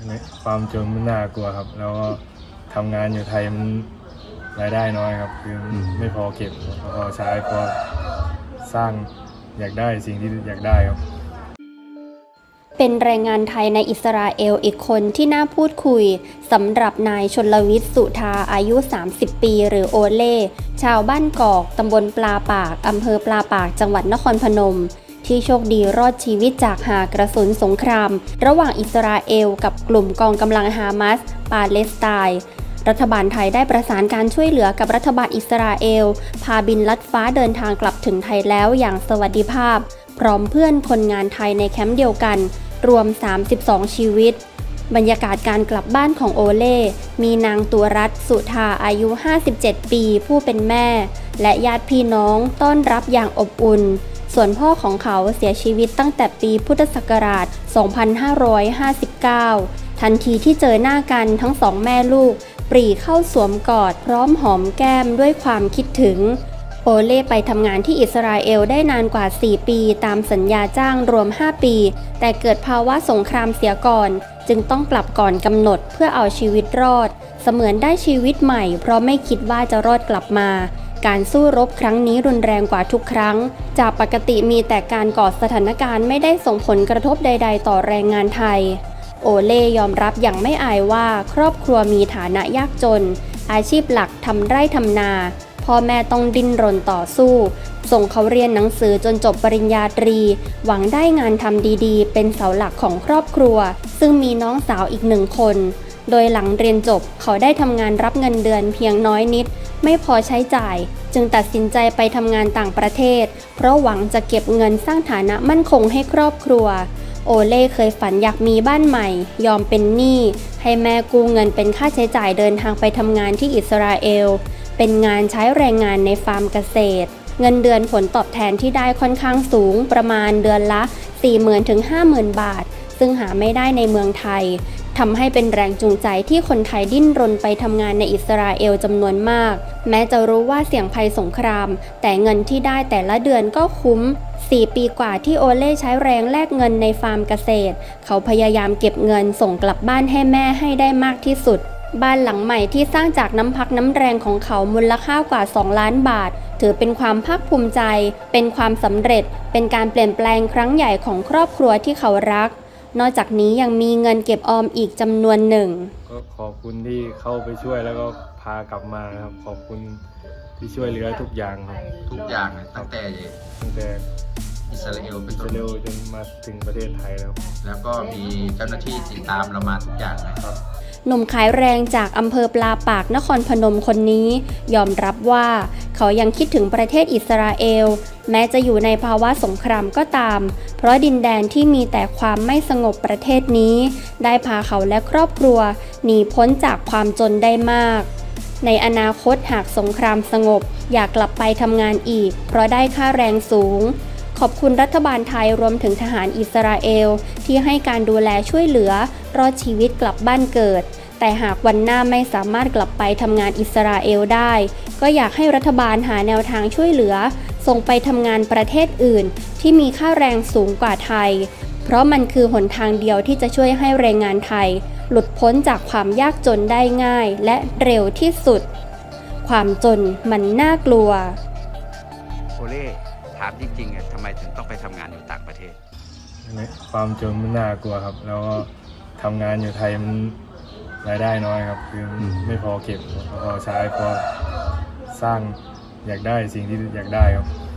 ความจนมันน่ากลัวครับแล้วก็ทำงานอยู่ไทยมันรายได้น้อยครับคือไม่พอเก็บพอใช้พอสร้างอยากได้สิ่งที่อยากได้ครับเป็นแรงงานไทยในอิสราเอลอีกคนที่น่าพูดคุยสำหรับนายชลวิทย์สุธาอายุ30 ปีหรือโอเล่ชาวบ้านกอกตำบลปลาปากอำเภอปลาปากจังหวัดนครพนมที่โชคดีรอดชีวิตจากหากระสุนสงครามระหว่างอิสราเอลกับกลุ่มกองกำลังฮามาสปาเลสไตน์รัฐบาลไทยได้ประสานการช่วยเหลือกับรัฐบาลอิสราเอลพาบินลัดฟ้าเดินทางกลับถึงไทยแล้วอย่างสวัสดิภาพพร้อมเพื่อนคนงานไทยในแคมป์เดียวกันรวม32ชีวิตบรรยากาศการกลับบ้านของโอเล่มีนางตัวรัตน์สุธาอายุ57 ปีผู้เป็นแม่และญาติพี่น้องต้อนรับอย่างอบอุ่นส่วนพ่อของเขาเสียชีวิตตั้งแต่ปีพุทธศักราช 2559 ทันทีที่เจอหน้ากันทั้งสองแม่ลูกปรีเข้าสวมกอดพร้อมหอมแก้มด้วยความคิดถึงโอเล่ไปทำงานที่อิสราเอลได้นานกว่า4 ปีตามสัญญาจ้างรวม5 ปีแต่เกิดภาวะสงครามเสียก่อนจึงต้องกลับก่อนกำหนดเพื่อเอาชีวิตรอดเสมือนได้ชีวิตใหม่เพราะไม่คิดว่าจะรอดกลับมาการสู้รบครั้งนี้รุนแรงกว่าทุกครั้งจากปกติมีแต่การก่อสถานการณ์ไม่ได้ส่งผลกระทบใดๆต่อแรงงานไทยโอเล่ยอมรับอย่างไม่อายว่าครอบครัวมีฐานะยากจนอาชีพหลักทำไร่ทำนาพ่อแม่ต้องดิ้นรนต่อสู้ส่งเขาเรียนหนังสือจนจบปริญญาตรีหวังได้งานทำดีๆเป็นเสาหลักของครอบครัวซึ่งมีน้องสาวอีก1 คนโดยหลังเรียนจบเขาได้ทำงานรับเงินเดือนเพียงน้อยนิดไม่พอใช้จ่ายจึงตัดสินใจไปทำงานต่างประเทศเพราะหวังจะเก็บเงินสร้างฐานะมั่นคงให้ครอบครัวโอเล่เคยฝันอยากมีบ้านใหม่ยอมเป็นหนี้ให้แม่กู้เงินเป็นค่าใช้จ่ายเดินทางไปทำงานที่อิสราเอลเป็นงานใช้แรงงานในฟาร์มเกษตรเงินเดือนผลตอบแทนที่ได้ค่อนข้างสูงประมาณเดือนละ 40,000 ถึง 50,000 บาทซึ่งหาไม่ได้ในเมืองไทยทำให้เป็นแรงจูงใจที่คนไทยดิ้นรนไปทำงานในอิสราเอลจำนวนมากแม้จะรู้ว่าเสี่ยงภัยสงครามแต่เงินที่ได้แต่ละเดือนก็คุ้ม4 ปีกว่าที่โอเล่ใช้แรงแลกเงินในฟาร์มเกษตรเขาพยายามเก็บเงินส่งกลับบ้านให้แม่ให้ได้มากที่สุดบ้านหลังใหม่ที่สร้างจากน้ำพักน้ำแรงของเขามูลค่ากว่า2 ล้านบาทถือเป็นความภาคภูมิใจเป็นความสำเร็จเป็นการเปลี่ยนแปลงครั้งใหญ่ของครอบครัวที่เขารักนอกจากนี้ยังมีเงินเก็บออมอีกจำนวนหนึ่งก็ขอบคุณที่เข้าไปช่วยแล้วก็พากลับมาครับขอบคุณที่ช่วยเหลือทุกอย่างครับทุกอย่างตั้งแต่อิสราเอลเป็นต้นจนมาถึงประเทศไทยแล้วก็มีเจ้าหน้าที่ติดตามเรามาทุกอย่างนะครับหนุ่มขายแรงจากอำเภอปลาปากนครพนมคนนี้ยอมรับว่าเขายังคิดถึงประเทศอิสราเอลแม้จะอยู่ในภาวะสงครามก็ตามเพราะดินแดนที่มีแต่ความไม่สงบประเทศนี้ได้พาเขาและครอบครัวหนีพ้นจากความจนได้มากในอนาคตหากสงครามสงบอยากกลับไปทำงานอีกเพราะได้ค่าแรงสูงขอบคุณรัฐบาลไทยรวมถึงทหารอิสราเอลที่ให้การดูแลช่วยเหลือรอดชีวิตกลับบ้านเกิดแต่หากวันหน้าไม่สามารถกลับไปทำงานอิสราเอลได้ก็อยากให้รัฐบาลหาแนวทางช่วยเหลือส่งไปทำงานประเทศอื่นที่มีค่าแรงสูงกว่าไทยเพราะมันคือหนทางเดียวที่จะช่วยให้แรงงานไทยหลุดพ้นจากความยากจนได้ง่ายและเร็วที่สุดความจนมันน่ากลัวโอเล่ถามจริงๆทำไมถึงต้องไปทำงานอยู่ต่างประเทศความจนมันน่ากลัวครับแล้วก็ทำงานอยู่ไทยมันรายได้น้อยครับคือไม่พอเก็บพอใช้พอสร้างอยากได้สิ่งที่อยากได้ครับ